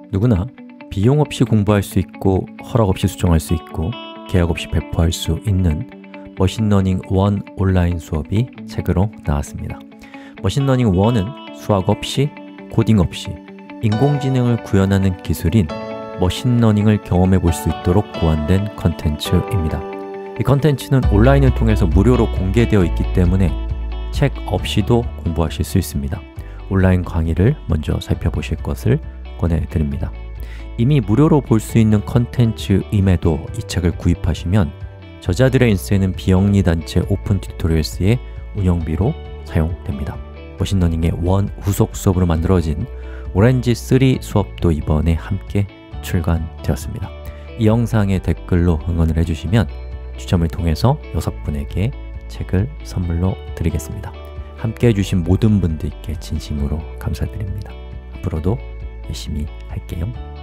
누구나 비용 없이 공부할 수 있고 허락 없이 수정할 수 있고 계약 없이 배포할 수 있는 머신러닝 1 온라인 수업이 책으로 나왔습니다. 머신러닝 1은 수학 없이, 코딩 없이 인공지능을 구현하는 기술인 머신러닝을 경험해 볼 수 있도록 고안된 컨텐츠입니다. 이 컨텐츠는 온라인을 통해서 무료로 공개되어 있기 때문에 책 없이도 공부하실 수 있습니다. 온라인 강의를 먼저 살펴보실 것을 권해드립니다. 이미 무료로 볼 수 있는 컨텐츠임에도 이 책을 구입하시면 저자들의 인쇄는 비영리 단체 오픈 튜토리얼스의 운영비로 사용됩니다. 머신러닝의 1 후속 수업으로 만들어진 오렌지 3 수업도 이번에 함께 출간되었습니다. 이 영상에 댓글로 응원을 해주시면 추첨을 통해서 6분에게 책을 선물로 드리겠습니다. 함께 해주신 모든 분들께 진심으로 감사드립니다. 앞으로도 열심히 할게요.